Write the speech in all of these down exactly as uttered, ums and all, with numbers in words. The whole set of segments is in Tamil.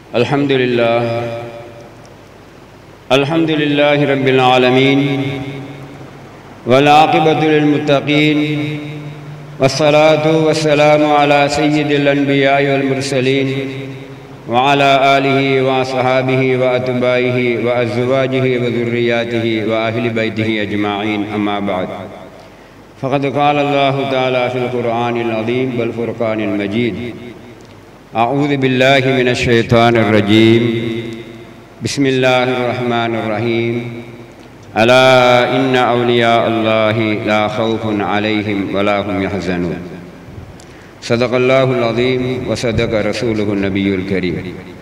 Alhamdulillah, Alhamdulillahi Rabbil Alameen, wal aqibatu lil muttaqeen, wassalatu wassalamu ala sayyidil anbiya'i wal mursaleen, wa ala alihi wa ashabihi wa atbaihi wa azwajihi wa dhurriyyatihi wa ahli baytihi ajma'in, amma ba'd. Faqad qala Allahu ta'ala fil Qur'anil azim wal furqanil majid. أعوذ بالله من الشيطان الرجيم بسم الله الرحمن الرحيم ألا إن أولياء الله لا خوف عليهم ولا هم يحزنون صدق الله العظيم وصدق رسوله النبي الكريم.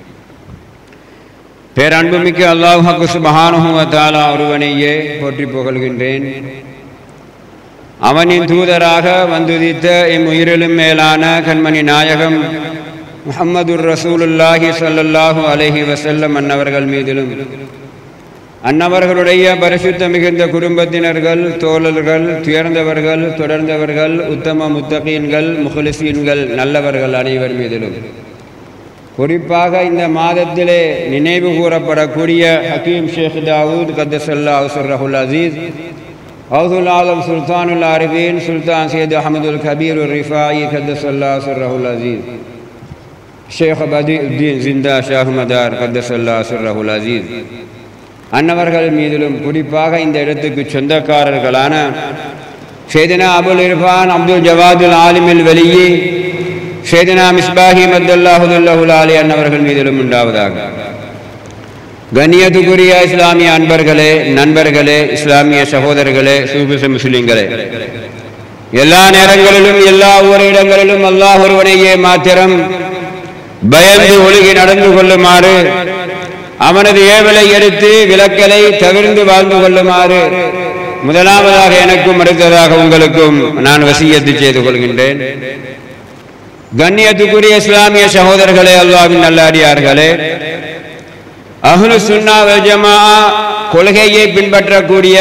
பேரன்புமிக்க அல்லாஹ் சுப்ஹானஹு வ தஆலா ஒருவனையே போற்றி புகழ்கின்றேன். அவனின் தூதராக வந்துதித்த எம் உயிரிலும் மேலான கண்மணி நாயகம் முஹம்மதுர் ரசூலுல்லாஹி ஸல்லல்லாஹு அலைஹி வஸல்லம் அன்னவர்கள் மீதிலும் அன்னவர்களுடைய பரிசுத்த மிகுந்த குடும்பத்தினர்கள், தோழர்கள், துயர்ந்தவர்கள், தொடர்ந்தவர்கள், உத்தம முத்தகீன்கள், முஹ்லிஸீன்கள், நல்லவர்கள் அனைவர் மீதிலும் குறிப்பாக இந்த மாதத்திலே நினைவு கூறப்படக்கூடிய ஹக்கீம் ஷேக் தாவூத் கத்தஸல்லாஹு சிர்ரஹுல் அஸீஸ், கௌசுல் ஆலம் சுல்தானுல் ஆரிஃபீன் சுல்தான் சையத் அஹ்மதுல் கபீர் ரிஃபாயி கத்தஸல்லாஹு சிர்ரஹுல் அஸீஸ், ஷேக் பதீஉத்தீன் ஜிந்தா ஷாஹ் மதார் கத்தஸல்லாஹு சிர்ரஹுல் அஸீஸ் அன்னவர்கள் மீதிலும் குறிப்பாக இந்த இடத்துக்கு சொந்தக்காரர்களான சையதுனா அபுல் இர்ஃபான் அப்துல் ஜவாதுல் ஆலிமில் வலியி சையதுனா மிஸ்பாஹி மத்தல்லாஹு தல்லஹுல் ஆலி அன்னவர்கள் மீதிலும் உண்டாவதாக. கண்ணியத்துக்குரிய இஸ்லாமிய அன்பர்களே, நண்பர்களே, இஸ்லாமிய சகோதரர்களே, சூபிச முஸ்லிம்களே, எல்லா நேரங்களிலும் எல்லா ஊரிடங்களிலும் அல்லாஹ் ஒருவனையே மாத்திரம் பயந்து ஒழுகி நடந்து கொள்ளுமாறு, அவனது ஏவலை எடுத்து விலக்கலை தவிர்த்து வாழ்ந்து கொள்ளுமாறு முதலாவதாக எனக்கும் அடுத்ததாக உங்களுக்கும் நான் வசியத்து செய்து கொள்கின்றேன். கண்ணியத்துக்குரிய இஸ்லாமிய சகோதரர்களே, அல்லாஹ்வின் நல்லடியார்களே, அஹ்லு சுன்னா வல் ஜமாஅ கொள்கையை பின்பற்றக்கூடிய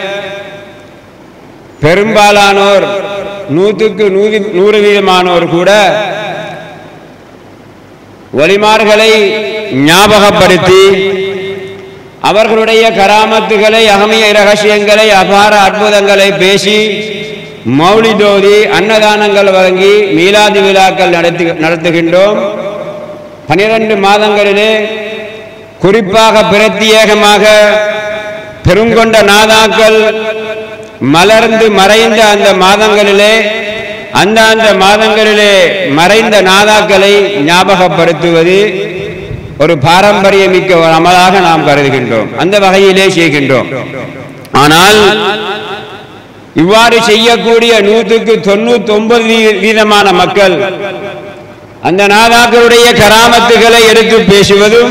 பெரும்பாலானோர், நூற்றுக்கு நூறு நூறு வீதமானோர் கூட வலிமார்களை ஞாபகப்படுத்தி அவர்களுடைய கராமத்துகளை, அகமிய இரகசியங்களை, அபார அற்புதங்களை பேசி மௌலிதோதி அன்னதானங்கள் வழங்கி மீலாது விழாக்கள் நடத்தி நடத்துகின்றோம். பனிரெண்டு மாதங்களிலே குறிப்பாக பிரத்யேகமாக பெருங்கொண்ட நாதாக்கள் மலர்ந்து மறைந்த அந்த மாதங்களிலே அந்த அந்த மாதங்களிலே மறைந்த நாதாக்களை ஞாபகப்படுத்துவது ஒரு பாரம்பரியமிக்க ஒரு அமலாக நாம் கருதுகின்றோம், அந்த வகையிலே செய்கின்றோம். ஆனால் இவ்வாறு செய்யக்கூடிய நூற்றுக்கு தொண்ணூத்தி ஒன்பது வீதமான மக்கள் அந்த நாதாக்களுடைய கராமத்துகளை எடுத்து பேசுவதும்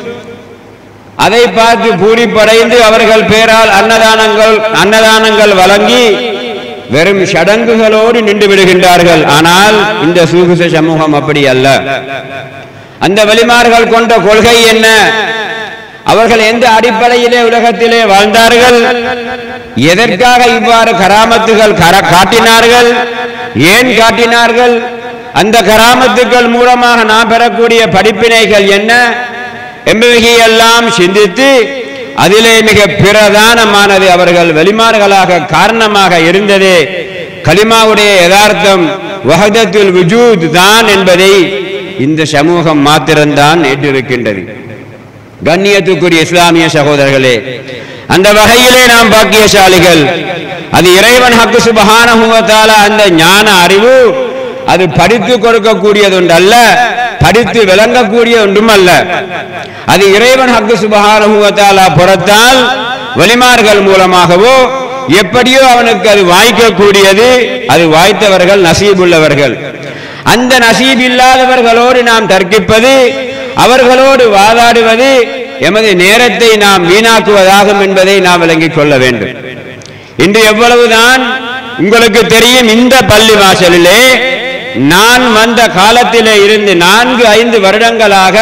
அதை பார்த்து பூரிப்படைந்து அவர்கள் பேரால் அன்னதானங்கள் அன்னதானங்கள் வழங்கி வெறும் சடங்குகளோடு நின்று விடுகின்றார்கள். ஆனால் இந்த சூஃபி சமூகம் அப்படி அல்ல. அந்த வலிமார்கள் கொண்ட கொள்கை என்ன? அவர்கள் எந்த அடிப்படையிலே உலகத்திலே வாழ்ந்தார்கள்? எதற்காக இவ்வாறு கராமத்துகள் காட்டினார்கள்? ஏன் காட்டினார்கள்? அந்த கராமத்துக்கள் மூலமாக நாம் பெறக்கூடிய படிப்பினைகள் என்ன என்பவையெல்லாம் சிந்தித்து அதிலே மிக பிரதானமானது அவர்கள் வலிமார்களாக காரணமாக இருந்ததே கலிமாவுடைய யதார்த்தம் வஹதத்துல் வஜூத் தான் என்பதை இந்த சமூகம் மாத்திரம்தான் ஏற்றிருக்கின்றது. கண்ணியத்துக்குரிய இஸ்லாமிய சகோதரர்களே, அந்த வகையிலே நாம் பாக்கியசாலிகள். அது இறைவன் ஹக்கு சுப்ஹானஹு வ தஆலா அந்த ஞான அறிவு அது படித்து கொடுக்கக்கூடியது ஒன்றல்ல, படித்து விளங்கக்கூடிய ஒன்றும் அல்ல. அது இறைவன் ஹக்கு சுப்ஹானஹு வ தஆலா புறத்தால் வலிமார்கள் மூலமாகவோ எப்படியோ அவனுக்கு அது வாய்க்கக்கூடியது. அது வாய்த்தவர்கள் நசீபுள்ளவர்கள். அந்த நசீப் இல்லாதவர்களோடு நாம் தர்க்கிப்பது, அவர்களோடு வாதாடுவது எமது நேரத்தை நாம் வீணாக்குவதாகும் என்பதை நாம் விளங்கிக் கொள்ள வேண்டும். இன்று எவ்வளவுதான் உங்களுக்கு தெரியும், இந்த பள்ளி வாசலிலே நான் வந்த காலத்திலே இருந்து நான்கு ஐந்து வருடங்களாக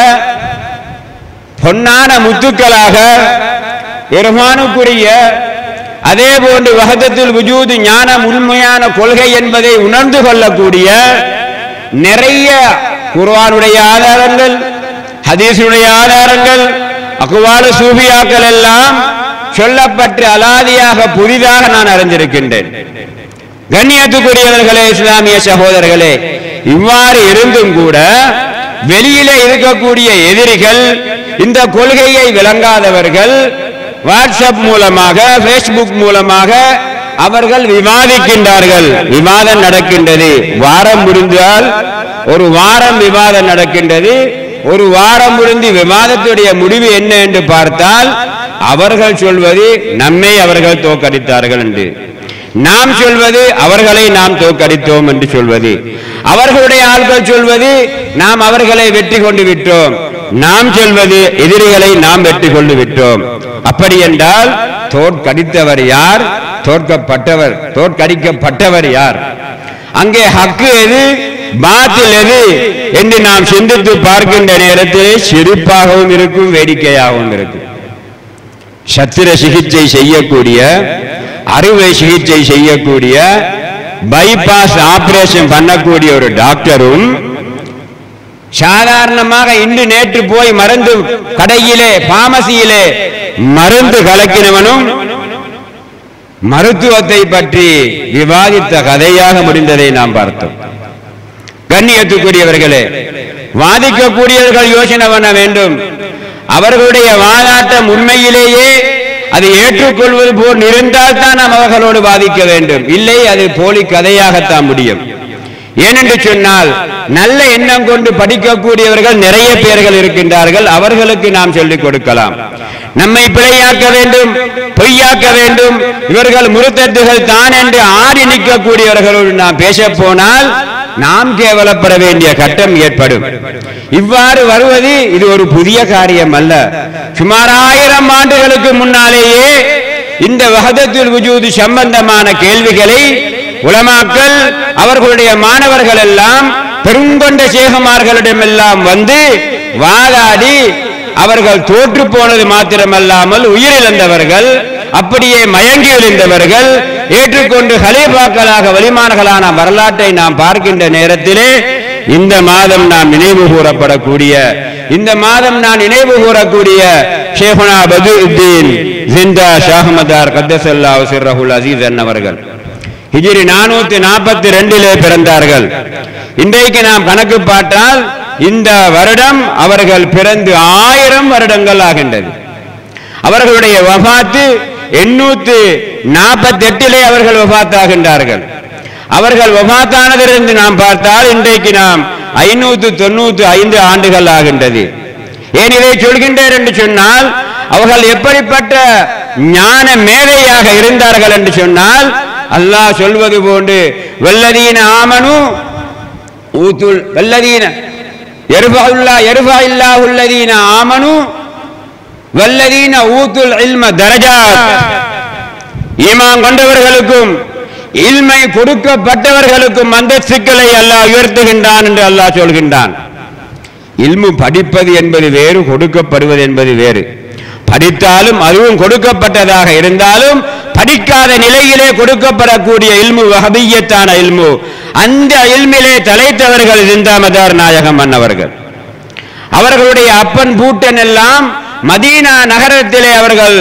பொன்னான முத்துக்களாக இர்ஃபானுக்குரிய அதே போன்று வஹதத்துல் வஜூத் ஞானம் உண்மையான கொள்கை என்பதை உணர்ந்து கொள்ளக்கூடிய நிறைய குர்ஆனுடைய ஆதாரங்கள், ஹதீஸுடைய ஆதாரங்கள் அக்வாலு சூஃபியாக்கள் எல்லாம் சொல்லப்பட்டு அலாதியாக புதிதாக நான் அறிந்திருக்கின்றேன். கண்ணியத்துக்குரியவர்களே, இஸ்லாமிய சகோதரர்களே, இவ்வாறு இருந்தும் கூட வெளியிலே இருக்கக்கூடிய எதிரிகள், இந்த கொள்கையை விளங்காதவர்கள் வாட்ஸ்அப் மூலமாக, பேஸ்புக் மூலமாக அவர்கள் விவாதிக்கின்றார்கள். விவாதம் நடக்கின்றது. வாரம் முடிந்தால் ஒரு வாரம் விவாதம் நடக்கின்றது. ஒரு வாரம் முடிந்து விவாதத்துடைய முடிவு என்ன என்று பார்த்தால் அவர்கள் சொல்வது நம்மை அவர்கள் தோற்கடித்தார்கள் என்று, நாம் சொல்வது அவர்களை நாம் தோற்கடித்தோம் என்று சொல்வது, அவர்களுடைய ஆட்கள் சொல்வது நாம் அவர்களை வெற்றி கொண்டு விட்டோம், நாம் சொல்வது எதிரிகளை நாம் வெற்றி கொண்டு விட்டோம். அப்படி என்றால் தோற்கடித்தவர் யார்? தோற்கப்பட்டவர் தோற்கடிக்கப்பட்டவர் யார்? அங்கே ஹக்கு எது, பாத்தில் எது என்று நாம் சிந்தித்து பார்க்கின்ற நேரத்தில் சிரிப்பாகவும் இருக்கும், வேடிக்கையாகவும் இருக்கும். சத்திர சிகிச்சை செய்யக்கூடிய, அறுவை சிகிச்சை செய்யக்கூடிய, பைபாஸ் ஆபரேஷன் பண்ணக்கூடிய ஒரு டாக்டரும் சாதாரணமாக இன்று நேற்று போய் மருந்து கடையிலே பார்மசியிலே மருந்து கலக்கினவனும் மருத்துவத்தை பற்றி விவாதித்த கதையாக முடிந்ததை நாம் பார்த்தோம். கண்ணியத்துக்குரியவர்களே, வாதிக்கக்கூடியவர்கள் யோசனை பண்ண வேண்டும். அவர்களுடைய வாதாட்டம் உண்மையிலேயே அதை ஏற்றுக்கொள்வது போல் இருந்தால் தான் நாம் அவர்களோடு வாதிக்க வேண்டும். இல்லை, அது போலி கதையாகத்தான் முடியும். ஏனென்று சொன்னால் நல்ல எண்ணம் கொண்டு படிக்கக்கூடியவர்கள் நிறைய பேர்கள் இருக்கின்றார்கள். அவர்களுக்கு நாம் சொல்லிக் கொடுக்கலாம். நம்மை பிழையாக்க வேண்டும், பொய்யாக்க வேண்டும், இவர்கள் முருத்தத்துகள் தான் என்று ஆடி நிற்கக்கூடியவர்களோடு நாம் பேச போனால் நாம் கேவலப்பட வேண்டிய கட்டம் ஏற்படும். இவ்வாறு வருவது இது ஒரு புதிய காரியம் அல்ல. சுமார் ஆயிரம் ஆண்டுகளுக்கு முன்னாலேயே இந்த வஹதத்துல் வஜூத் சம்பந்தமான கேள்விகளை உலமாக்கள் அவர்களுடைய மாணவர்கள் எல்லாம் பெருங்கொண்ட சேகமார்களிடமெல்லாம் வந்து வாதாடி அவர்கள் தோற்று போனது மாத்திரமல்லாமல் உயிரிழந்தவர்கள், அப்படியே மயங்கி விழுந்தவர்கள் ஏற்றுக்கொண்டு ஹலீஃபாக்களாக வலிமான்களான வரலாற்றை நாம் பார்க்கின்ற நேரத்திலே இந்த மாதம் நாம் நினைவு கூறப்படக்கூடிய, இந்த மாதம் நான் நினைவு கூறக்கூடிய ஷேகுனா பதுஉத்தீன் ஜிந்தா ஷாஹ்மதார் கத்தஸல்லாஹு சிர்ரஹுல் அஸீஸ் அன்னவர்கள் ஹிஜ்ரி நானூத்தி நாற்பத்தி ரெண்டிலே பிறந்தார்கள். இன்றைக்கு நாம் கணக்கு பார்த்தால் இந்த வருடம் அவர்கள் பிறந்து ஆயிரம் வருடங்கள் ஆகின்றது. அவர்களுடைய வஃபாத்து எண்ணூத்தி நாற்பத்தி எட்டிலே அவர்கள் வஃபாத்தாகின்றார்கள். அவர்கள் வஃபாத்தானதிலிருந்து நாம் பார்த்தால் இன்றைக்கு நாம் ஐநூத்தி தொண்ணூத்தி ஐந்து ஆண்டுகள் ஆகின்றது. ஏன் இதை சொல்கின்றேன் என்று சொன்னால் அவர்கள் எப்படிப்பட்ட ஞான மேதையாக இருந்தார்கள் என்று சொன்னால் அல்லாஹ் சொல்வது போன்று வல்லதீன ஆமனு ஊத்துல் வல்லதீன யர்ஃபஉல்லா யர்ஃபஇல்லாஹு அல்லதீன ஆமனு வல்லதீன ஊத்துல் இல்ம தரஜாத். ஈமான் கொண்டவர்களுக்கும் இல்மை கொடுக்கப்பட்டவர்களுக்கும் அந்தஸ்துக்களை அல்லாஹ் உயர்த்துகின்றான் என்று அல்லாஹ் சொல்கின்றான். இல்மு படிப்பது என்பது வேறு, கொடுக்கப்படுவது என்பது வேறு. படித்தாலும் அதுவும் கொடுக்கப்பட்டதாக இருந்தாலும் படிக்காத நிலையிலே கொடுக்கப்படக்கூடிய இல்மு வஹபிய்யத்தான இல்மு, அந்த இல்மிலே தலைத்தவர்கள் ஜிந்தாமதார் நாயகம் அன்னவர்கள். அவர்களுடைய அப்பன் பூட்டன் எல்லாம் மதீனா நகரத்திலே அவர்கள்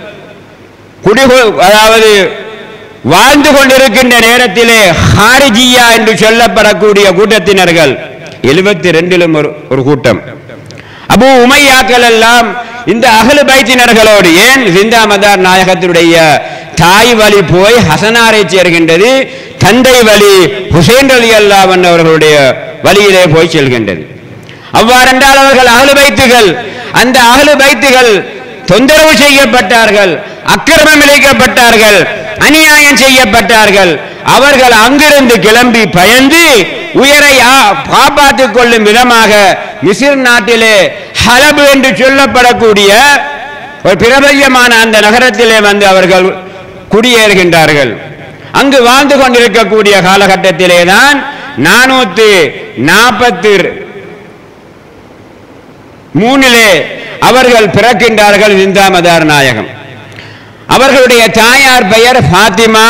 குடிகொ அதாவது வாழ்ந்து கொண்டிருக்கின்ற நேரத்திலே ஹாரிஜியா என்று சொல்லப்படக்கூடிய கூட்டத்தினர்கள் எழுபத்தி ரெண்டிலும் ஒரு கூட்டம் அபு உமையாக்கள் எல்லாம் இந்த அஹ்லு பைத்தினர்களோடு, ஏன் ஜிந்தாமதார் நாயகத்தினுடைய தாய் வழி போய் ஹசனாரை சேர்கின்றது, தந்தை வழி ஹுசைன் ரலியல்லாஹு அன்ஹு அவர்களுடைய வழியிலே போய் செல்கின்றது. அவ்வாறென்றால் அவர்கள் அஹ்லு பைத்துகள், அந்த அஹ்லு பைத்துகள் தொந்தரவு செய்யப்பட்டார்கள், அக்கிரமம் இழைக்கப்பட்டார்கள், அநியாயம் செய்யப்பட்டார்கள். அவர்கள் அங்கிருந்து கிளம்பி பயந்து உயரை காப்பாற்றிக் கொள்ளும் விதமாக மிஸ்ர் நாட்டிலே ஹலப் என்று சொல்லப்படக்கூடிய ஒரு பிரபல்யமான அந்த நகரத்திலே வந்து அவர்கள் குடியேறுகின்றார்கள். அங்கு வாழ்ந்து கொண்டிருக்கக்கூடிய காலகட்டத்திலே தான் நானூத்தி நாற்பத்தி மூணிலே அவர்கள் பிறக்கின்றார்கள். ஜிந்தாமதார் நாயகம் அவர்களுடைய தாயார் பெயர் ஃபாத்திமா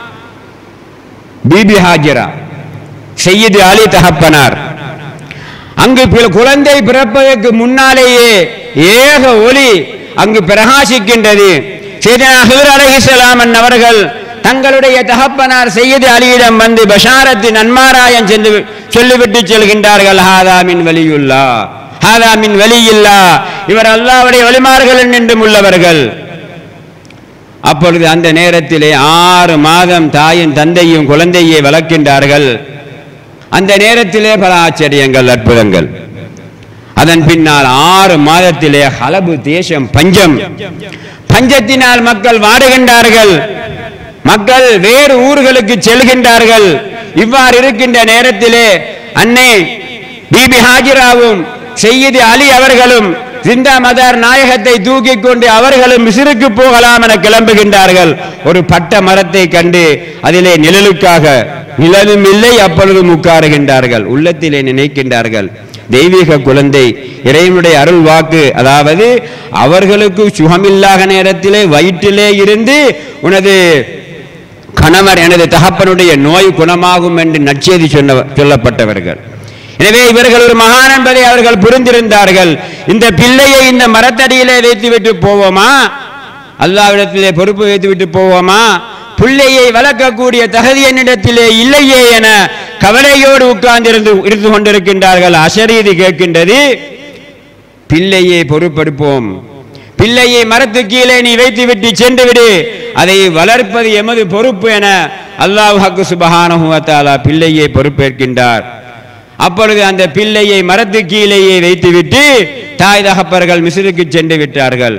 பீபி ஹாஜிரா, சையீது அலி தகப்பனார். அங்கு குழந்தை பிறப்பதற்கு முன்னாலேயே ஏக ஒளி அங்கு பிரகாசிக்கின்றது. சையதுனா ஹிதர் அலைஹிஸ்ஸலாம் அவர்கள் தங்களுடைய தகப்பனார் சையது அலியிடம் வந்து பஷாரத்து நன்மாராயம் சென்று சொல்லிவிட்டு செல்கின்றார்கள், ஹாதா மின் வலியுல்லா, ஹாதா மின் வலியில்லா, இவர் அல்லாஹ்வுடைய வலிமார்கள் என்றும் உள்ளவர்கள். அப்பொழுது அந்த நேரத்திலே ஆறு மாதம் தாயும் தந்தையும் குழந்தையை வளர்க்கின்றார்கள். அந்த நேரத்திலே பல ஆச்சரியங்கள் அற்புதங்கள். அதன் பின்னால் ஆறு மாதத்திலே ஹலபு தேசம் பஞ்சம், பஞ்சத்தினால் மக்கள் வாடுகின்றார்கள், மக்கள் வேறு ஊர்களுக்கு செல்கின்றார்கள். இவ்வாறு இருக்கின்ற நேரத்திலே அன்னை பிபி ஹாஜிராவும் சையது அலி அவர்களும் ஜிந்தா மதார் நாயகத்தை தூக்கி கொண்டு அவர்களும் மிஸ்ருக்கு போகலாம் என கிளம்புகின்றார்கள். ஒரு பட்ட மரத்தை கண்டு அதிலே நிழலுக்காக நிழலும் இல்லை, அப்பொழுதும் உட்காருகின்றார்கள். உள்ளத்திலே நினைக்கின்றார்கள், தெய்வீக குழந்தை, இறைவனுடைய அருள் வாக்கு, அதாவது அவர்களுக்கு சுகமில்லாத நேரத்திலே வயிற்றிலே இருந்து உனது கணவர் எனது தகப்பனுடைய நோய் குணமாகும் என்று நற்செய்தி சொன்ன சொல்லப்பட்டவர்கள். எனவே இவர்கள் ஒரு மகான் என்பதை அவர்கள் புரிந்திருந்தார்கள். இந்த பிள்ளையை இந்த மரத்தடியிலே வைத்துவிட்டு போவோமா, அல்லாஹ்விடத்திலே பொறுப்பு வைத்துவிட்டு போவோமா, பிள்ளையை வளர்க்கக்கூடிய தகுதி என்னிடத்திலே இல்லையே என கவலையோடு உட்கார்ந்திருந்து இருந்து கொண்டிருக்கின்றார்கள். அஷரீதி கேட்கின்றது, பிள்ளையை பொறுப்பெடுப்போம், பிள்ளையை மரத்து கீழே நீ வைத்துவிட்டு சென்று விடு, அதை வளர்ப்பது எமது பொறுப்பு என அல்லாஹ் சுப்ஹானஹு வ தஆலா பிள்ளையை பொறுப்பேற்கின்றார். அப்பொழுது அந்த பிள்ளையை மரத்து கீழேயே வைத்துவிட்டு தாய் தகப்பர்கள் மிஸ்ருக்கு சென்று விட்டார்கள்.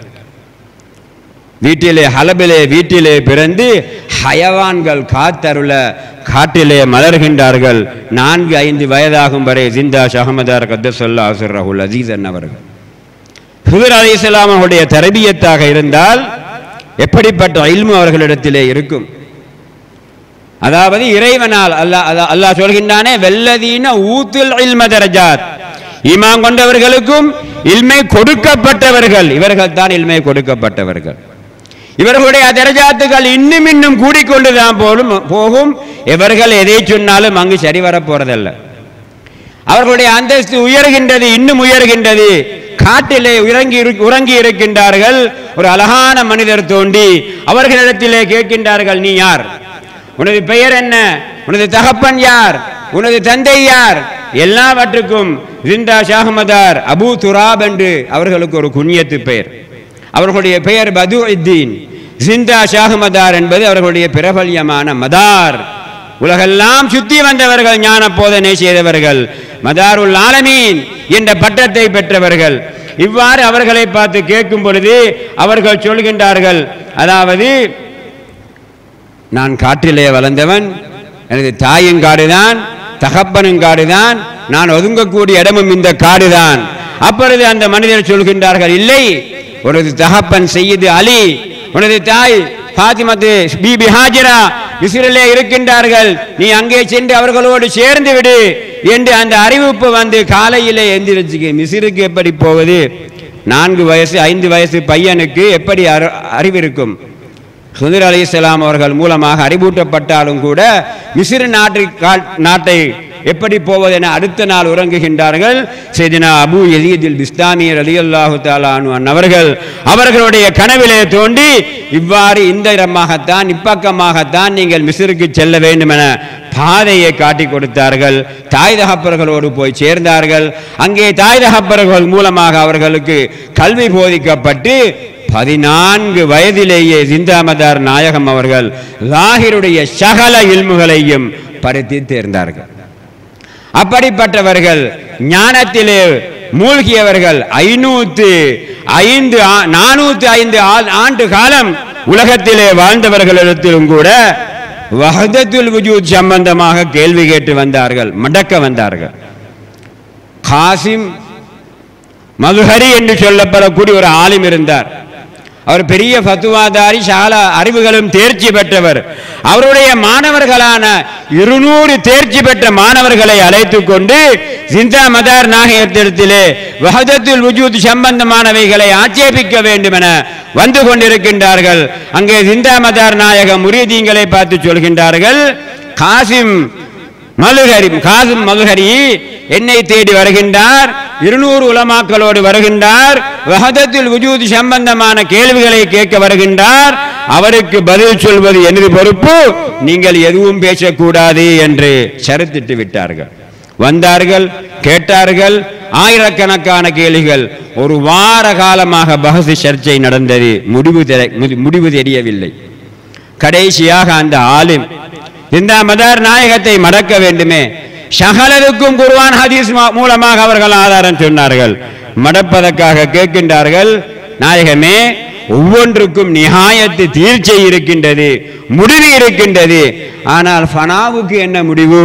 வீட்டிலே ஹலபிலே வீட்டிலே பிறந்து ஹயவான்கள் காத்தருள காட்டிலே மலர்கின்றார்கள். நான்கு ஐந்து வயதாகும் வரை ஜிந்தா ஷஹமதார் கத்தஸல்லாஹு சிர்ரஹுல் அஸீஸ் அவர்கள் ஹிதர் அலைஹிஸ்ஸலாம் அவருடைய தர்பியத்தாக இருந்தால் எப்படிப்பட்ட இல்மு அவர்களிடத்திலே இருக்கும். அதாவது இறைவனால் அல்லாஹ் அல்லாஹ் சொல்கின்றானே, வெல்லதீன ஊத்துல் இல்ம தரஜாத், ஈமான் கொண்டவர்களுக்கும் இல்மை கொடுக்கப்பட்டவர்கள், இவர்கள் தான் இல்மை கொடுக்கப்பட்டவர்கள். இவர்களுடைய தரஜாத்துகள் இன்னும் இன்னும் கூடிக்கொண்டுதான் போலும் போகும். இவர்கள் எதை சொன்னாலும் அங்கு சரி வர போறதல்ல. அவர்களுடைய அந்தஸ்து உயர்கின்றது, இன்னும் உயர்கின்றது. காட்டிலே உறங்கி உறங்கி இருக்கின்றார்கள். ஒரு அழகான மனிதர் தோண்டி அவர்களிடத்திலே கேட்கின்றார்கள், நீ யார், உனது பெயர் என்ன, உனது தகப்பன் யார், உனது தந்தை யார், எல்லாவற்றுக்கும் ஜிந்தா ஷாஹ்மதார் அபு துராப் என்று அவர்களுக்கு ஒரு குன்யத்து பெயர். அவர்களுடைய பெயர் பதுஉத்தீன். ஜிந்தா ஷாஹ்மதார் என்பது அவர்களுடைய பிரபல்யமான மதார். உலகெல்லாம் சுத்தி வந்தவர்கள், ஞான போதனை செய்தவர்கள், மதாருல் ஆலமீன் என்ற பட்டத்தை பெற்றவர்கள். இவ்வாறு அவர்களை பார்த்து கேட்கும் பொழுது அவர்கள் சொல்கின்றார்கள், அதாவது நான் காட்டிலே வளர்ந்தவன், எனது தாயின் காடுதான், தகப்பனும் காடுதான், நான் ஒதுங்கக்கூடிய இடமும் இந்த காடுதான். அப்பொழுது அந்த மனிதர் சொல்கின்றார்கள், இல்லை, உனது தகப்பன் சையது அலி, உனது தாய் ஃபாத்திமத்து பிபி ஹாஜிரா மிஸ்ரிலே இருக்கின்றார்கள், நீ அங்கே சென்று அவர்களோடு சேர்ந்து விடு என்று அந்த அறிவிப்பு வந்து காலையிலே எந்திரிச்சு மிஸ்ருக்கு எப்படி போவது? நான்கு வயசு ஐந்து வயசு பையனுக்கு எப்படி அறிவு இருக்கும்? ஹிதர் அலைஹிஸ்ஸலாம் அவர்கள் மூலமாக அறிவூட்டப்பட்டாலும் கூட மிஸ்ர் நாட்டு நாட்டை எப்படி போவது என அடுத்த நாள் உறங்குகின்றார்கள். சையதுனா அபூ யஸீத் பிஸ்தாமி ரலியல்லாஹு தஆலா அன்ஹு அவர்கள் அவர்களுடைய கனவிலே தோண்டி இவ்வாறு இந்த இடமாகத்தான் இப்பக்கமாகத்தான் நீங்கள் மிஸ்ருக்கு செல்ல வேண்டும் என பாதையை காட்டி கொடுத்தார்கள். தாய் தகப்பர்களோடு போய் சேர்ந்தார்கள். அங்கே தாய் தகப்பர்கள் மூலமாக அவர்களுக்கு கல்வி போதிக்கப்பட்டு பதினான்கு வயதிலேயே ஜிந்தா மதார் நாயகம் அவர்கள் லாஹிருடைய சகல இல்முகளையும் படுத்தி தேர்ந்தார்கள். அப்படிப்பட்டவர்கள் ஞானத்திலே மூழ்கியவர்கள். ஐநூத்து ஐந்து நானூத்தி ஐந்து ஆண்டு காலம் உலகத்திலே வாழ்ந்தவர்களிடத்திலும் கூட வஹதத்துல் வஜூத் சம்பந்தமாக கேள்வி கேட்டு வந்தார்கள், மடக்க வந்தார்கள். காசிம் மதுஹரி என்று சொல்லப்படக்கூடிய ஒரு ஆலிம் இருந்தார். அவர் பெரிய ஃபத்வாதாரி, சால அறிவுகளும் தேர்ச்சி பெற்றவர். அவருடைய மாணவர்களான இருநூறு தேர்ச்சி பெற்ற மாணவர்களை அழைத்து கொண்டு ஜிந்தா மதார் நாயகத்திலே வஹதத்துல் வஜூத் சம்பந்தமானவைகளை ஆட்சேபிக்க வேண்டும் என வந்து கொண்டிருக்கின்றார்கள். அங்கே ஜிந்தா மதார் நாயகம் முரீதீன்களை பார்த்து சொல்கின்றார்கள், காசிம் மதுஹரி காசிம் மதுஹரி என்னை தேடி வருகின்றார், இருநூறு உலமாக்களோடு வருகின்றார், வஹதத்துல் வஜூத் சம்பந்தமான கேள்விகளை கேட்க வருகின்றார். அவருக்கு பதில் சொல்வது எனது பொறுப்பு, நீங்கள் எதுவும் பேசக்கூடாது என்று ஷரத்திட்டு விட்டார்கள். வந்தார்கள், கேட்டார்கள், ஆயிரக்கணக்கான கேள்விகள். ஒரு வார காலமாக பஹஸ் சர்ச்சை நடந்தது. முடிவு முடிவு தெரியவில்லை. கடைசியாக அந்த ஆலிம் இந்த மதார் நாயகத்தை மடக்க வேண்டுமே, ஷஹலருக்கும் குர்ஆன் ஹதீஸ் மூலமாக அவர்கள் ஆதாரம் சொன்னார்கள். மடப்பதற்காக கேட்கின்றார்கள், நாயகமே ஒவ்வொன்றுக்கும் நியாயத்து தீர்ச்சை இருக்கின்றது, முடிவு இருக்கின்றது. ஆனால் ஃபனாவுக்கு என்ன முடிவு?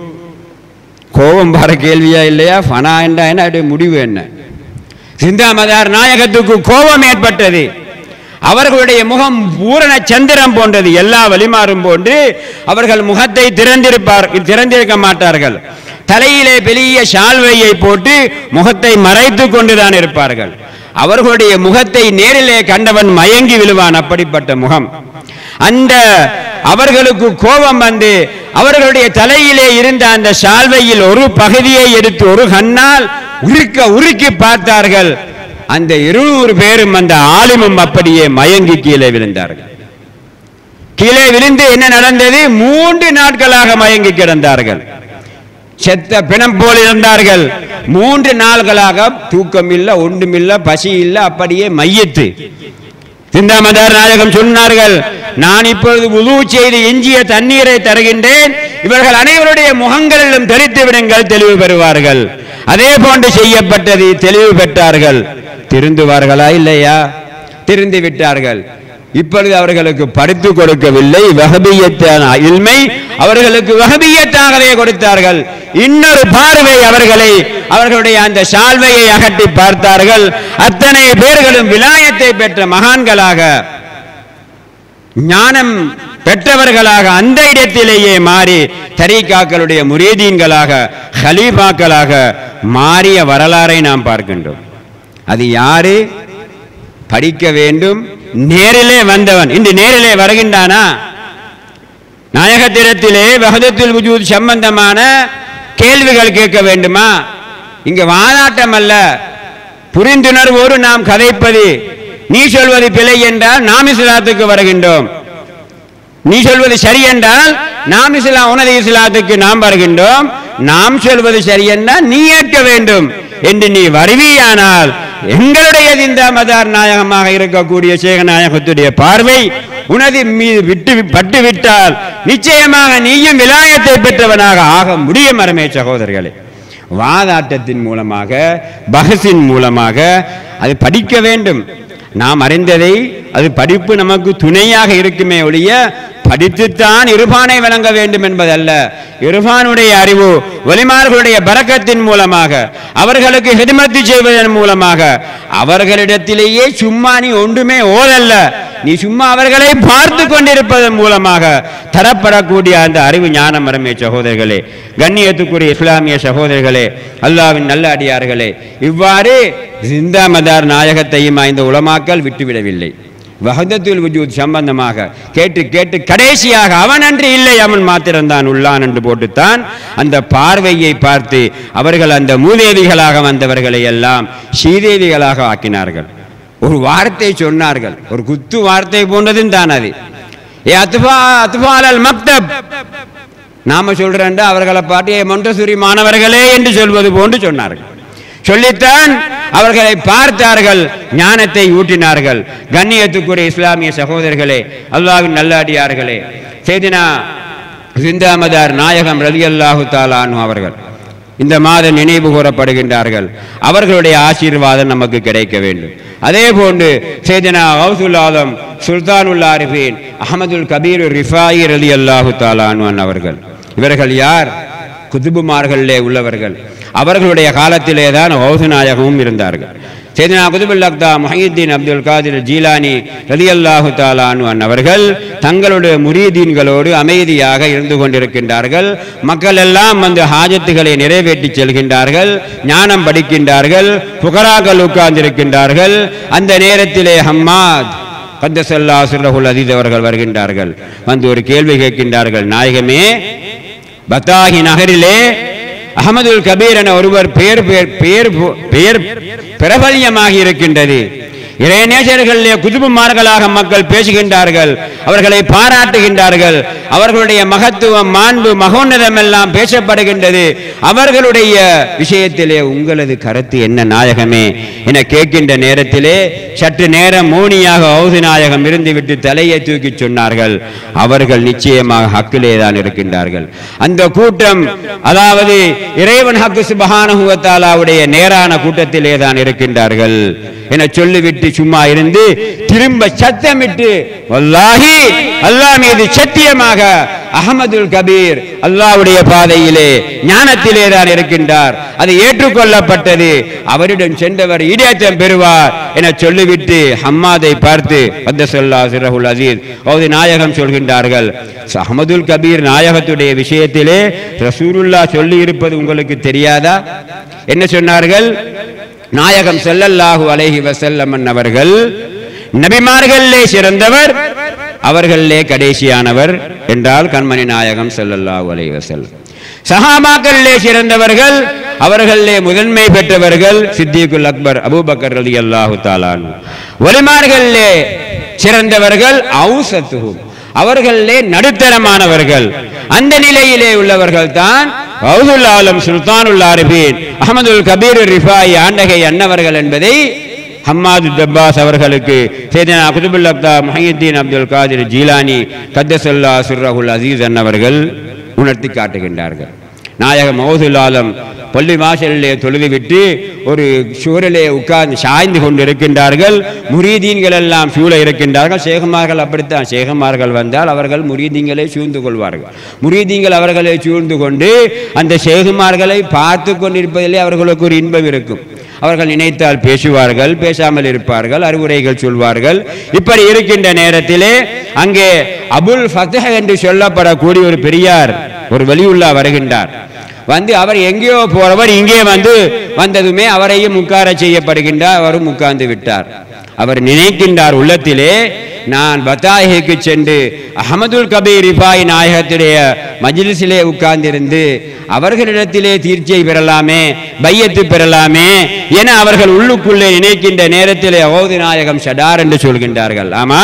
கோபம் பார கேள்வியா இல்லையா? ஃபனா என்றா என்ன, முடிவு என்ன? சிந்தா மதார் நாயகத்துக்கு கோபம் ஏற்பட்டது. அவர்களுடைய முகம் பூரண சந்திரம் போன்றது. எல்லா வலிமாறும் போன்று அவர்கள் முகத்தை திறந்திருப்பார் திறந்திருக்க மாட்டார்கள். தலையிலே பெரிய ஷால்வையை போட்டு முகத்தை மறைத்து கொண்டுதான் இருப்பார்கள். அவர்களுடைய முகத்தை நேரிலே கண்டவன் மயங்கி விழுவான், அப்படிப்பட்ட முகம். அந்த அவர்களுக்கு கோபம் வந்து அவர்களுடைய தலையிலே இருந்த அந்த ஷால்வையில் ஒரு பகுதியை எடுத்து ஒரு கண்ணால் உருக்க உருக்கி பார்த்தார்கள். அந்த இருநூறு பேரும் அந்த ஆலிமும் அப்படியே மயங்கி கீழே விழுந்தார்கள். கீழே விழுந்து என்ன நடந்தது? மூன்று நாட்களாக மயங்கி கிடந்தார்கள். செத்த பிணம் போல் இருந்தார்கள். மூன்று நாட்களாக தூக்கம் இல்ல, ஒன்றும் இல்ல, பசி இல்ல, அப்படியே மையத்து. சிந்தா மதார் நாயகம் சொன்னார்கள், நான் இப்பொழுது வுது செய்து எஞ்சிய தண்ணீரை தருகின்றேன், இவர்கள் அனைவருடைய முகங்களிலும் தெரித்து விடுங்கள், தெளிவு பெறுவார்கள். அதே போன்று செய்யப்பட்டது. தெளிவு பெற்றார்கள். திருந்துவார்களா இல்லையா? திருந்து விட்டார்கள். இப்பொழுது அவர்களுக்கு படித்து கொடுக்கவில்லை, வஹபியத்தான இல்மை அவர்களுக்கு வஹபியத்தாகவே கொடுத்தார்கள். இன்னொரு பார்வை அவர்களை அவர்களுடைய அந்த சால்வையை அகட்டி பார்த்தார்கள். அத்தனை பேர்களும் விலாயத்தை பெற்ற மகான்களாக, ஞானம் பெற்றவர்களாக அந்த இடத்திலேயே மாறி தரீகாக்களுடைய முரீதீன்களாக, ஹலீஃபாக்களாக மாறிய வரலாறை நாம் பார்க்கின்றோம். அது யாரு? படிக்க வேண்டும், நேரிலே வந்தவன். இன்று நேரிலே வருகின்றானா? நாயகத்திடத்திலே வஹதத்துல் வஜூத் சம்பந்தமான கேள்விகள் கேட்க வேண்டுமா? இங்க வாதாட்டம் அல்ல, புரிந்துணர்வோடு நாம் கதைப்பது. நீ சொல்வது பிழை என்றால் நாம் இஸ்லாத்துக்கு வருகின்றோம், நீ சொல்வது சரி என்றால் நாம் இஸ்லாம் உனது இஸ்லாத்துக்கு நாம் வருகின்றோம், நாம் சொல்வது சரி என்றால் நீ ஏற்க வேண்டும் என்று நீ வருவியானால் எங்களுடைய இந்த மதார் நாயகமாக இருக்கக்கூடிய சேக நாயகத்துடைய பார்வை உனது மீது விட்டு பட்டு விட்டால் நிச்சயமாக நீயும் விலாயத்தை பெற்றவனாக ஆக முடியும். அருமை சகோதரர்களே, வாதாட்டத்தின் மூலமாக, பஹஸின் மூலமாக அது படிக்க வேண்டும். நாம் அறிந்ததை அது படிப்பு நமக்கு துணையாக இருக்குமே ஒழிய படித்துத்தான் இர்ஃபானை வழங்க வேண்டும் என்பதல்ல. இர்ஃபானுடைய அறிவு வலிமார்களுடைய பரக்கத்தின் மூலமாக, அவர்களுக்கு ஹிதமத்து செய்வதன் மூலமாக, அவர்களிடத்திலேயே சும்மா நீ ஒன்றுமே ஓதல்ல, நீ சும்மா அவர்களை பார்த்து கொண்டிருப்பதன் மூலமாக தரப்படக்கூடிய அந்த அறிவு ஞானம். அருமை சகோதரர்களே, கண்ணியத்துக்குரிய இஸ்லாமிய சகோதரர்களே, அல்லாஹ்வின் நல்ல அடியார்களே, இவ்வாறு ஜிந்தா மதார் நாயகத்தையும் இந்த உலமாக்கள் விட்டுவிடவில்லை. வஹதத்துல் வஜூத் சம்பந்தமாக கேட்டு கேட்டு கடைசியாக அவன் அன்று இல்லை, அவன் மாத்திரம்தான் உள்ளான் என்று போட்டுத்தான் அந்த பார்வையை பார்த்து அவர்கள் அந்த மூதேவிகளாக வந்தவர்களை எல்லாம் ஸ்ரீதேவிகளாக ஆக்கினார்கள். ஒரு வார்த்தை சொன்னார்கள், ஒரு குத்து வார்த்தை போன்றதும் தான் அது. ஏ அத்பா அத்பால் அல் மக்தப், நாம சொல்றேன் அவர்களை பாட்டு மொண்டசூரி மாணவர்களே என்று சொல்வது போன்று சொன்னார்கள். சொல்லித்தான் அவர்களை பார்த்தார்கள், ஞானத்தை ஊட்டினார்கள். கண்ணியத்துக்குரிய இஸ்லாமிய சகோதரர்களே, அல்லாஹ்வின் நல்லடியார்களே, சையதுனா ஜிந்தா மதார் நாயகம் ரலியல்லாஹு தஆலா அன்ஹு அவர்கள் இந்த மாதம் நினைவு கூறப்படுகின்றார்கள். அவர்களுடைய ஆசீர்வாதம் நமக்கு கிடைக்க வேண்டும். அதே போன்று சையதுனா கௌசுல் ஆலம் சுல்தானுல் ஆரிஃபீன் அஹ்மதுல் கபீர் ரிஃபாயி ரலியல்லாஹு தஆலா அன்ஹு அவர்கள், இவர்கள் யார்? குதுபுமார்களிலே உள்ளவர்கள். அவர்களுடைய காலத்திலே தான் கௌசு நாயகமும் இருந்தார்கள். சையதுனா குதுபுல் அக்தா முஹையீத்தீன் அப்துல் காதிர் ஜீலானி ரலியல்லாஹு தஆலா அன்ஹு அவர்கள் தங்களுடைய முரீதீன்களோடு அமைதியாக இருந்து கொண்டிருக்கின்றார்கள். மக்கள் எல்லாம் வந்து ஹாஜத்துகளை நிறைவேற்றி செல்கின்றார்கள், ஞானம் படிக்கின்றார்கள், புகராக்கள் உட்கார்ந்திருக்கின்றார்கள். அந்த நேரத்திலே ஹம்மாத் கத்தஸல்லாஹு சிர்ரஹுல் அதீஸ் அவர்கள் வருகின்றார்கள். வந்து ஒரு கேள்வி கேட்கின்றார்கள், நாயகமே பத்தாகி நகரிலே அஹமதுல் கபீர் என ஒருவர் பெயர் பெயர் பெயர் பிரபல்யமாகி இருக்கின்றது. இறைநேசர்களிலே குதுபுமார்களாக மக்கள் பேசுகின்றார்கள், அவர்களை பாராட்டுகின்றார்கள், அவர்களுடைய மகத்துவம் மாண்பு மகோன்னதம் எல்லாம் பேசப்படுகின்றது. அவர்களுடைய விஷயத்திலே உங்களது கருத்து என்ன நாயகமே என கேட்கின்ற நேரத்திலே சற்று நேரம் மௌனியாக ஔது நாயகம் இருந்துவிட்டு தலையை தூக்கி சொன்னார்கள், அவர்கள் நிச்சயமாக ஹக்கிலே தான் இருக்கின்றார்கள். அந்த கூட்டம் அதாவது இறைவன் ஹக்கு சுப்ஹானஹு வ தஆலாவுடைய நேரான கூட்டத்திலே தான் இருக்கின்றார்கள் என சொல்லிவிட்டு சும்மா இருந்து திரும்ப சத்தமிட்டு வல்லாஹி அல்லாஹ் மீது சத்தியமாக அஹமதுல் கபீர் அல்லாஹ்வுடைய பாதையிலே ஞானத்திலே தான் இருக்கின்றார், அது ஏற்றுக்கொள்ளப்பட்டது, அவரிடம் சென்றவர் ஈடேற்றம் பெறுவார் என சொல்லிவிட்டு ஹம்மாதை பார்த்து கத்தஸல்லாஹு சிர்ரஹுல் அஸீஸ் ஔது நாயகம் சொல்கின்றார்கள், அஹமதுல் கபீர் நாயகத்துடைய விஷயத்திலே ரசூலுல்லாஹ் சொல்லி இருப்பது உங்களுக்கு தெரியாதா? என்ன சொன்னார்கள்? நாயகம் ஸல்லல்லாஹு அலைஹி வஸல்லம் அவர்கள் நபிமார்களே சிறந்தவர், அவர்களே கடைசியானவர் என்றால் கண்மணி நாயகம் ஸல்லல்லாஹு அலைஹி வஸல்லம். சஹாபாக்களே சிறந்தவர்கள், அவர்களே முதன்மை பெற்றவர்கள் சித்திகுல் அக்பர் அபூபக்கர் ரலியல்லாஹு தஆலா அன்ஹு. வலிமார்களே சிறந்தவர்கள் அவுஸத்துஹும், அவர்களே நடுத்தரமானவர்கள். அந்த நிலையிலே உள்ளவர்கள் தான் கௌசுல் ஆலம் சுல்தானுல் ஆரிஃபீன் அஹமதுல் கபீர் ரிஃபாயி ஆண்டகை அன்னவர்கள் என்பதை ஹம்மாது தப்பாஸ் அவர்களுக்கு சையதுனா குதுபுல் அக்தாப் முஹையீத்தீன் அப்துல் காதிர் ஜீலானி கத்தஸல்லாஹு சிர்ரஹுல் அஸீஸ் அன்னவர்கள் உணர்த்தி காட்டுகின்றார்கள். நாயகம் கௌசுல் ஆலம் பள்ளி வாசலிலே தொழுது விட்டு ஒரு சூழலே உட்கார்ந்து சாய்ந்து கொண்டு இருக்கின்றார்கள். முரீதீன்கள் எல்லாம் சூழ இருக்கின்றார்கள். ஷேகுமார்கள் அப்படித்தான், ஷேகுமார்கள் வந்தால் அவர்கள் முரீதீன்களை சூழ்ந்து கொள்வார்கள். முரீதீன்கள் அவர்களை சூழ்ந்து கொண்டு அந்த ஷேகுமார்களை பார்த்து கொண்டிருப்பதிலே அவர்களுக்கு ஒரு இன்பம் இருக்கும். அவர்கள் நினைத்தால் பேசுவார்கள், பேசாமல் இருப்பார்கள், அறிவுரைகள் சொல்வார்கள். இப்படி இருக்கின்ற நேரத்திலே அங்கே அபுல் ஃபத்ஹ் என்று சொல்லப்படக்கூடிய ஒரு பெரியார் ஒரு வலியுல்லா வருகின்றார். வந்து அவர் எங்கேயோ போறவர் இங்கே வந்து வந்ததுமே அவரையும் உட்கார செய்யப்படுகின்றார். அவரும் உட்கார்ந்து விட்டார். அவர் நினைக்கின்றார் உள்ளத்திலே, நான் பத்தாயிக்கு சென்று அஹமதுல் கபீர் ரிஃபாயி நாயகத்துடைய மஜ்லிஸிலே உட்கார்ந்திருந்து அவர்களிடத்திலே தீர்ச்சை பெறலாமே, பையத்து பெறலாமே என அவர்கள் உள்ளுக்குள்ளே நினைக்கின்ற நேரத்திலே ஔது நாயகம் ஷடார் என்று சொல்கின்றார்கள். ஆமா,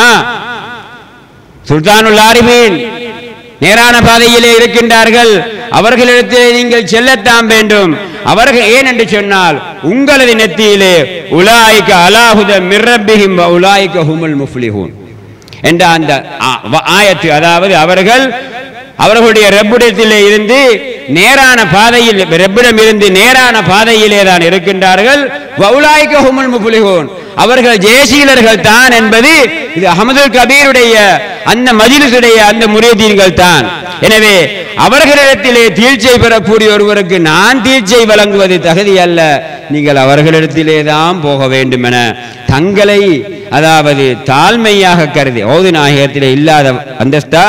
சுல்தானுல் ஆரிஃபீன் நேரான பாதையிலே இருக்கின்றார்கள், அவர்களிடத்திலே நீங்கள் செல்லத்தான் வேண்டும். அவர்கள் ஏன் என்று சொன்னால் உங்களது நெத்தியிலே உலாயிக அலாஹுத மிர்ரப்பிஹிம் வ உலாயிக ஹுமுல் முஃப்லிஹூன் என்ற அந்த ஆயத்து, அதாவது அவர்கள் அவர்களுடைய ரப்பிடத்திலே இருந்து நேரான பாதையில் ரப்பிடம் இருந்து நேரான பாதையிலே தான் இருக்கின்றார்கள். வ உலாயிக ஹுமுல் முஃப்லிஹூன், அவர்கள் ஜெயசீலர்கள் தான் என்பது இது அஹமதுல் கபீருடைய அந்த மஜ்லிஸுடைய அந்த முரீதீன்கள் தான். எனவே அவர்களிடத்திலே தீர்ச்சை பெறக்கூடிய ஒருவருக்கு நான் தீர்ச்சை வழங்குவது தகுதி அல்ல, நீங்கள் அவர்களிடத்திலே தான் போக வேண்டும் என தங்களை அதாவது தாழ்மையாக கருதி ஔது நாயகத்திலே இல்லாத அந்தஸ்தா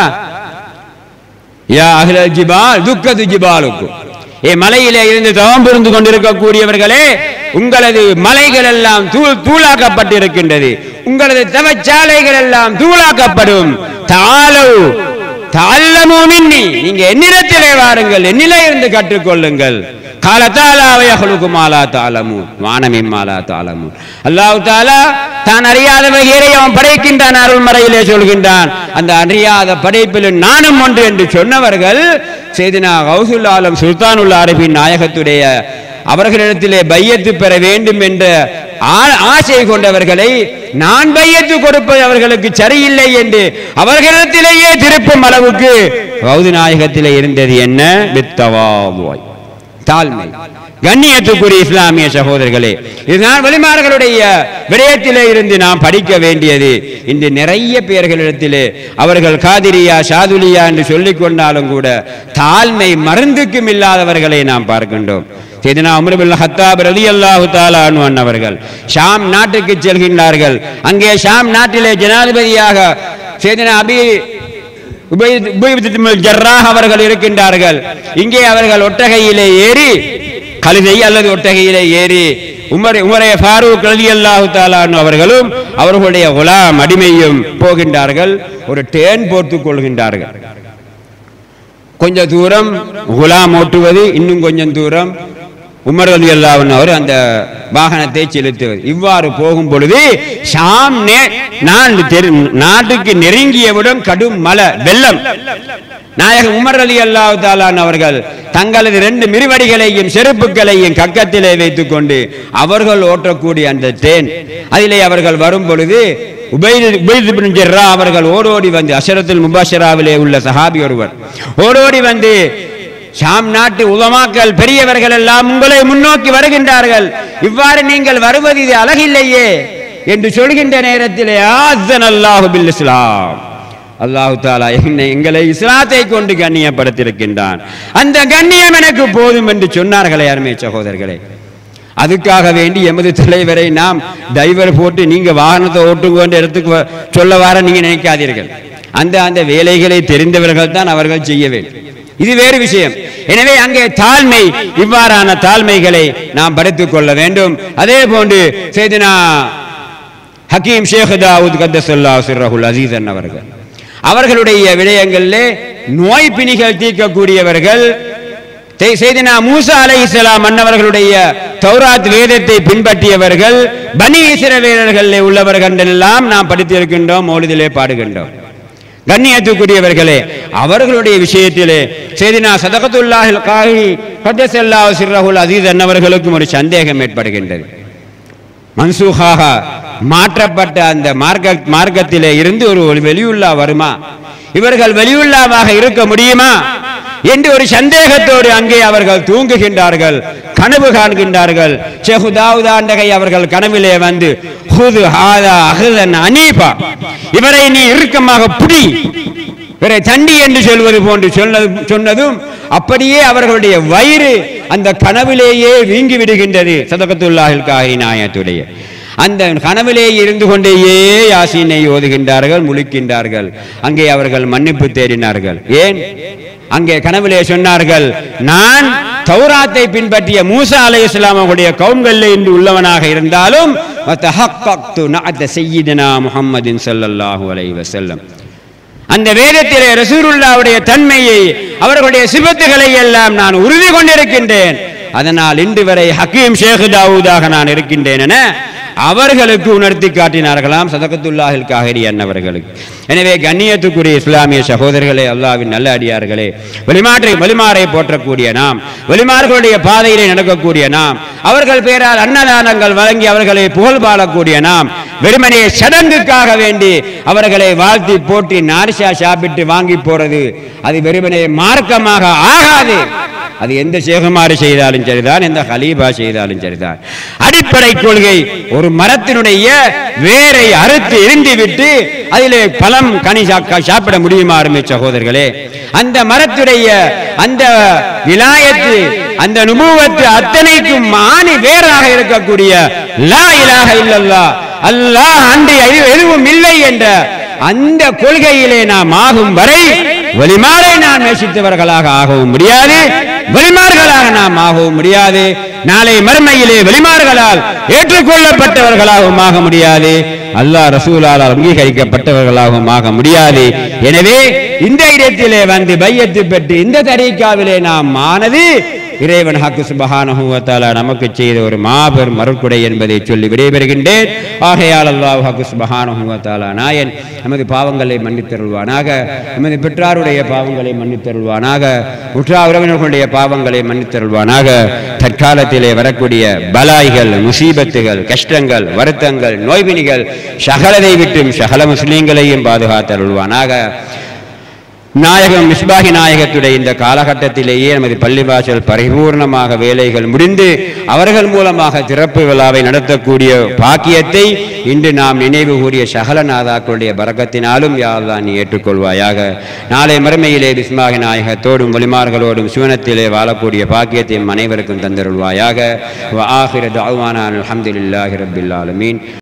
யா அஹ்லல் ஜிபால் துக்கது ஜிபாலுக்கும், ஏ மலையிலே இருந்து தவம் புரிந்து கொண்டிருக்கக்கூடியவர்களே, உங்களது மலைகள் எல்லாம் தூள் தூளாக்கப்பட்டிருக்கின்றது, உங்களது தவச்சாலைகள் எல்லாம் தூளாக்கப்படும். தாலு தஅல்லமு மின்னி, நீங்க என்னிடத்திலே வாருங்கள், என்னிலே இருந்து கற்றுக்கொள்ளுங்கள். கால தஆலா வ யஹ்லுகு மா லா தஅலமூன் வானமின் மா லா தஅலமூன். அல்லாஹ் தஆலா தான் அறியாத வகையை அவன் படைக்கின்றான், அருள்மறையிலே சொல்கின்றான். அந்த அறியாத படைப்பில் நானும் ஒன்று என்று சொன்னவர்கள் சையதுனா கௌசுல் ஆலம் சுல்தானுல் ஆரிஃபீன் நாயகத்துடைய அவர்களிடத்திலே பையத்து பெற வேண்டும் என்ற ஆசை கொண்டவர்களை நான் பையத்து கொடுப்பது அவர்களுக்கு சரியில்லை என்று அவர்களிடத்திலேயே திருப்பும் அளவுக்கு ஔது நாயகத்திலே இருந்தது என்ன? பித்தவாவாய், தாழ்மை. கண்ணியத்துக்குரிய இஸ்லாமிய சகோதரர்களே, இதுதான் வலிமார்களுடைய விடயத்திலே இருந்து நாம் படிக்க வேண்டியது. இன்று நிறைய பேர்களிடத்திலே அவர்கள் காதிரியா ஷாதுலியா என்று சொல்லிக் கொண்டாலும் கூட தாழ்மை மருந்துக்கும் இல்லாதவர்களை நாம் பார்க்கின்றோம். சையதுனா உமர் இப்னு ஹத்தாப் ரலியல்லாஹு தஆலா அன்ஹு அவர்கள் ஷாம் நாட்டுக்கு செல்கின்றார்கள். அங்கே ஷாம் நாட்டிலே ஜனாதிபதியாக சையதுனா அபி உபைத் ஜர்ராஹ் அவர்கள் இருக்கின்றார்கள். இங்கே அவர்கள் ஒட்டகையிலே ஏறி கழுதை அல்லது ஒட்டகையிலே ஏறி உமர் உமரே ஃபாரூக் ரலியல்லாஹு தஆலா அன்ஹு அவர்களும் அவர்களுடைய குலாம் அடிமையும் போகின்றார்கள். ஒரு டேன் போட்டுக் கொள்கின்றார்கள். கொஞ்சம் தூரம் குலாம் ஓட்டுவது, இன்னும் கொஞ்சம் தூரம் உமர் ரலியல்லாஹு அன்ஹு அவர் அந்த வாகனத்தை செலுத்துவது. இவ்வாறு போகும் பொழுது ஷாம் நாட்டுக்கு நெருங்கியவுடன் கடும் மழை வெள்ளம். நாயகம் உமர் ரலியல்லாஹு தஆலா அவர்கள் தங்களது ரெண்டு மிருவடிகளையும் செருப்புகளையும் கக்கத்திலே வைத்துக் கொண்டு அவர்கள் ஓட்டக்கூடிய அந்த தேன் அதிலே அவர்கள் வரும் பொழுது அவர்கள் ஓடோடி வந்து, அஷரத்துல் முபஷராவிலே உள்ள சஹாபி ஒருவர் ஓடோடி வந்து, ஷாம் நாட்டு உலமாக்கள் பெரியவர்கள் எல்லாம் உங்களை முன்னோக்கி வருகின்றார்கள், இவ்வாறு நீங்கள் வருவது இது அழகில்லையே என்று சொல்கின்ற நேரத்திலே அல்லாஹு பில் இஸ்லாம், அல்லாஹு தஆலா எங்களை இஸ்லாத்தை கொண்டு கண்ணியப்படுத்தியிருக்கின்றான், அந்த கண்ணியம் எனக்கு போதும் என்று சொன்னார்களே அருமை சகோதரர்களே. அதுக்காக வேண்டி எமது தலைவரை நாம் டைவர் போட்டு நீங்க வாகனத்தை ஓட்டுங்கன்ற இடத்துக்கு சொல்ல வார நீங்க நினைக்காதீர்கள். அந்த அந்த வேலைகளை தெரிந்தவர்கள் தான் அவர்கள் செய்ய வேண்டும், இது வேறு விஷயம். எனவே அங்கே தாழ்மை, இவ்வாறான தாழ்மைகளை நாம் படித்துக் கொள்ள வேண்டும். அதே போன்று சையதுனா ஹக்கீம் ஷேக் தாவூத் கத்தஸல்லாஹு சிர்ரஹுல் அஸீஸ் அவர்கள் அவர்களுடைய விடயங்களிலே நோய் பிணிகள் தீர்க்கக்கூடியவர்கள். சையதுனா மூசா அலைஹிஸ்ஸலாம் அன்னவர்களுடைய தௌராத் வேதத்தை பின்பற்றியவர்கள், பனி இஸ்ரவேலர்களிலே உள்ளவர்கள் எல்லாம் நாம் படித்திருக்கின்றோம், மௌலிதிலே பாடுகின்றோம். கண்ணியத்துக்குரியவர்களே, அவர்களுடைய விஷயத்திலே சையதுனா சதகத்துல்லாஹில் காஹி கத்தஸல்லாஹு சிர்ரஹுல் அஸீஸ் அன்னவர்களுக்கும் ஒரு சந்தேகம் ஏற்படுகின்றது. மன்சூஹாக மாற்றப்பட்ட அந்த மார்க்க மார்க்கத்திலே இருந்து ஒரு வெளியுள்ளா வருமா, இவர்கள் வெளியுள்ளாவாக இருக்க முடியுமா என்று ஒரு சந்தேகத்தோடு அங்கே அவர்கள் தூங்குகின்றார்கள், கனவு காண்கின்றார்கள். ஷேக் தாவூத் ஆண்டகை அவர்கள் கனவிலே வந்து, ஹுது ஹாதா அஹ்லன் அனீஃபா, இவரை நீ இறுக்கமாக புடி, இவரை தண்டி என்று சொல்வது போன்று சொன்னதும் அப்படியே அவர்களுடைய வயிறு அந்த கனவிலேயே வீங்கி விடுகின்றது. சதகத்துல்லாஹில் காஹி நாயத்துடைய அந்த கனவிலேயே இருந்து கொண்டேயே யாசீனை ஓதுகின்றார்கள், முழிக்கின்றார்கள். அங்கே அவர்கள் மன்னிப்பு தேடினார்கள். ஏன்? அங்கே கனவிலே சொன்னார்கள், நான் தௌராத்தை பின்பற்றிய மூசா அலைஹிஸ்ஸலாம் அவருடைய கவும்களில் இன்று உள்ளவனாக இருந்தாலும் வதஹக்கக்து நஅத சய்யிதனா முஹம்மதின் ஸல்லல்லாஹு அலைஹி வஸல்லம், அந்த வேதத்திலே ரசூலுல்லாஹ்வுடைய தன்மையை அவர்களுடைய சிபத்துகளை எல்லாம் நான் உறுதி கொண்டிருக்கின்றேன், அதனால் இன்று வரை ஹக்கீம் ஷேக் தாவூதாக நான் இருக்கின்றேன் என அவர்களுக்கு உணர்த்தி காட்டினார்களாம் சதகத்துல்லாஹில் காஹிரி அன்னவர்களுக்கு. எனவே கண்ணியத்துக்குரிய இஸ்லாமிய சகோதரர்களே, அல்லாஹ்வின் நல்ல அடியார்களே, வெளிமாற்றை வெளிமாறை போற்றக்கூடிய நாம், வெளிமார்களுடைய பாதையிலே நடக்கக்கூடிய நாம், அவர்கள் பேரால் அன்னதானங்கள் வழங்கி அவர்களை புகழ் பாடக்கூடிய நாம், வெறுமனே சடங்குக்காக வேண்டி அவர்களை வாழ்த்தி போட்டி நாரிசா சாப்பிட்டு வாங்கி போறது அது வெறுமனே மார்க்கமாக ஆகாது. அது எந்த சேகுமாறு செய்தாலும் சரிதான், எந்த ஹலீபா செய்தாலும் சரிதான். அடிப்படை கொள்கை, ஒரு மரத்தினுடைய வேரை அறுத்து எரிந்து விட்டு அதிலே பழம் கனி சாப்பிட முடியுமா அருமை சகோதரர்களே? அந்த மரத்துடைய அந்த விலாயத்து, அந்த நுபுவத்து அத்தனைக்கும் ஆணி வேறாக இருக்கக்கூடிய லா இலாஹ இல்லல்லாஹ், அல்லாஹ் அன்றி எதுவும் இல்லை என்ற அந்த கொள்கையிலே நாம் ஆகும் வரை வலிமாரை நாம் நேசித்தவர்களாக ஆகவும் முடியாது, வலிமார்களாக நாம் ஆகவும் முடியாது. நாளை மறுமையிலே வலிமார்களால் ஏற்றுக்கொள்ளப்பட்டவர்களாகவும் ஆக முடியாது, அல்லாஹ் ரசூலால் அங்கீகரிக்கப்பட்டவர்களாகவும் ஆக முடியாது. எனவே இந்த இடத்திலே வந்து பையத்து பெற்று இந்த தரீக்காவிலே நாம் ஆனது இறைவன் ஹக்கு சுப்ஹானஹு வ தஆலா நமக்கு செய்த ஒரு மாபெரும் அருட்கொடை என்பதை சொல்லி விடைபெறுகின்றேன். ஆகையால் அல்லாஹ் ஹக்கு சுப்ஹானஹு வ தஆலா நாயன் நமது பாவங்களை மன்னித்தருள்வானாக, நமது பெற்றாருடைய பாவங்களை மன்னித்தருள்வானாக, உற்றார் உறவினர்களுடைய பாவங்களை மன்னித்தருள்வானாக. தற்காலத்திலே வரக்கூடிய பலாய்கள், முசீபத்துகள், கஷ்டங்கள், வருத்தங்கள், நோய்பிணிகள் சகலதை விட்டும் சகல முஸ்லீம்களையும் பாதுகாத்தருள்வானாக. நாயகம் மிஸ்பாஹி நாயகத்துடைய இந்த காலகட்டத்திலேயே நமது பள்ளிவாசல் பரிபூர்ணமாக வேலைகள் முடிந்து அவர்கள் மூலமாக திறப்பு விழாவை நடத்தக்கூடிய பாக்கியத்தை இன்று நாம் நினைவு கூறிய சகல நாதாக்களுடைய பரக்கத்தினாலும் யா அல்லாஹ் நீ ஏற்றுக்கொள்வாயாக. நாளை மறுமையிலே மிஸ்பாஹி நாயகத்தோடும் வலிமார்களோடும் சுவனத்திலே வாழக்கூடிய பாக்கியத்தையும் அனைவருக்கும் தந்தருள்வாயாக. வ ஆகிர தஅவானா அல்ஹம்துலில்லாஹி ரப்பில் ஆலமீன்.